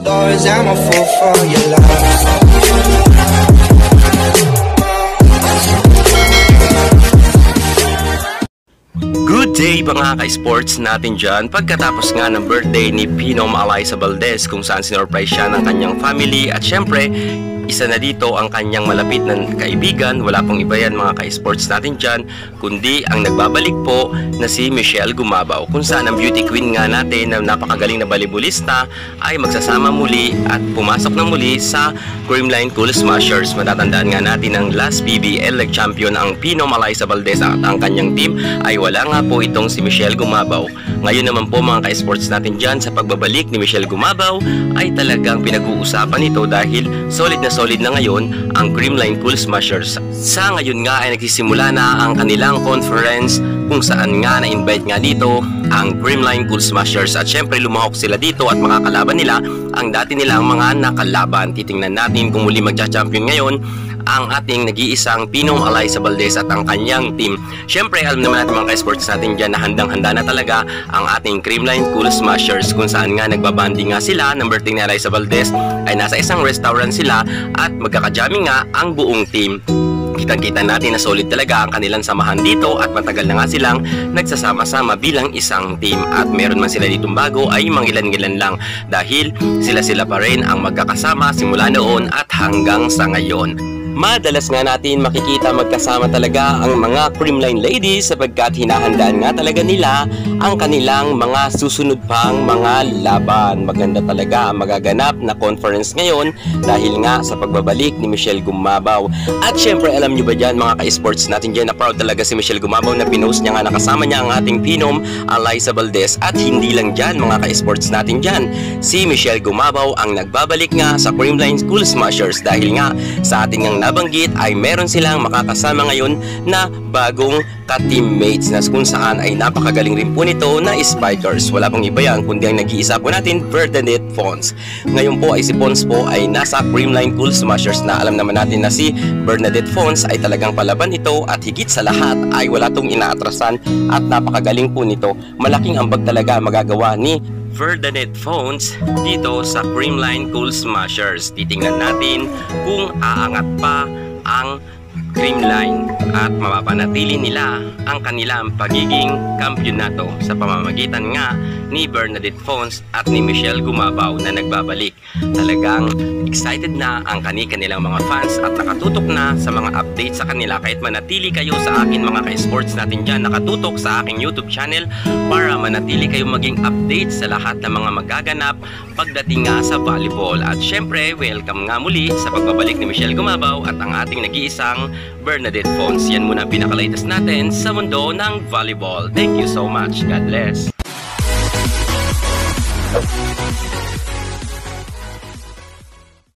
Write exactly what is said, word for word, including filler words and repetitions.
Stories, I'm a fool for your love. Good day mga ka-sports natin dyan. Pagkatapos nga ng birthday ni Pinom Alyssa Valdez, kung saan sinurprise siya ng kanyang family, at syempre isa na dito ang kanyang malapit na kaibigan. Wala pong iba yan mga ka-sports natin dyan, kundi ang nagbabalik po na si Michelle Gumabaw, kung saan ang beauty queen nga natin na napakagaling na volleyballista ay magsasama muli at pumasok na muli sa Creamline Cool Smashers. Matatandaan nga natin ang last B B L Leg Champion ang Pinom Alyssa Valdez at ang kanyang team ay wala nga po itong si Michelle Gumabaw. Ngayon naman po mga ka-sports natin dyan, sa pagbabalik ni Michelle Gumabaw ay talagang pinag-uusapan ito dahil solid na solid na ngayon ang Creamline Cool Smashers. Sa ngayon nga ay nagsisimula na ang kanilang conference, kung saan nga na-invite nga dito ang Creamline Cool Smashers, at syempre lumahok sila dito at makakalaban nila ang dati nilang mga nakalaban. Titingnan natin kung muli magcha-champion ngayon ang ating nag-iisang Pinom Alyssa Valdez at ang kanyang team. Syempre alam naman natin mga ka-sports natin dyan na handang-handa na talaga ang ating Creamline Cool Smashers, kung saan nga nagbabanding nga sila ng birthday ni Alyssa Valdez ay nasa isang restaurant sila at magkakajamming nga ang buong team. Kitang-kita natin na solid talaga ang kanilang samahan dito at matagal na nga silang nagsasama-sama bilang isang team, at meron man sila ditong bago ay mangilan-ngilan lang dahil sila-sila pa rin ang magkakasama simula noon at hanggang sa ngayon. Madalas nga natin makikita magkasama talaga ang mga Creamline ladies sapagkat hinahandaan nga talaga nila ang kanilang mga susunod pang mga laban. Maganda talaga ang magaganap na conference ngayon dahil nga sa pagbabalik ni Michelle Gumabaw. At syempre alam nyo ba dyan mga ka-sports natin dyan na proud talaga si Michelle Gumabaw na pinost niya nga nakasama niya ang ating Pinom Alyssa Valdez. At hindi lang dyan mga ka-sports natin dyan, si Michelle Gumabaw ang nagbabalik nga sa Creamline Cool Smashers dahil nga sa ating ang nabanggit ay meron silang makakasama ngayon na bagong ka-teammates na kung saan ay napakagaling rin po nito na spikers. Wala pong iba yan kundi ang nag-iisa po natin, Bernadette Fons. Ngayon po ay si Fons po ay nasa Creamline Cool Smashers na alam naman natin na si Bernadette Fons ay talagang palaban ito, at higit sa lahat ay wala tong inaatrasan at napakagaling po nito. Malaking ambag talaga magagawa ni Bernadette Fons dito sa Creamline Cool Smashers. Titingnan natin kung aangat pa ang Creamline at mapapanatili nila ang kanilang pagiging kampyonato sa pamamagitan nga ni Bernadette Fons at ni Michelle Gumabaw na nagbabalik. Talagang excited na ang kani-kanilang mga fans at nakatutok na sa mga updates sa kanila. Kahit manatili kayo sa akin mga ka-sports natin dyan, nakatutok sa aking YouTube channel para manatili kayo maging update sa lahat ng mga magaganap pagdating nga sa volleyball. At syempre, welcome nga muli sa pagbabalik ni Michelle Gumabaw at ang ating nag-iisang Bernadette Fons. Yan muna pinaka-latest natin sa mundo ng volleyball. Thank you so much. God bless.